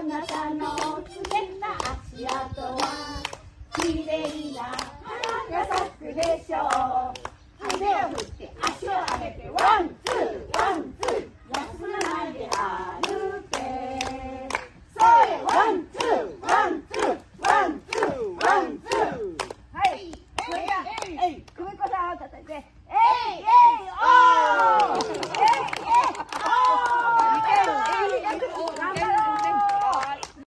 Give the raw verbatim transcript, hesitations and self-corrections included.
あなたの素敵な足跡はきれいな花が咲くでしょう。腕を振って足を上げてワンツーワンツー休まないで歩け。それワンツーワンツーワンツーワンツー。はい、それじゃあ久美子さんを叩いてえいえい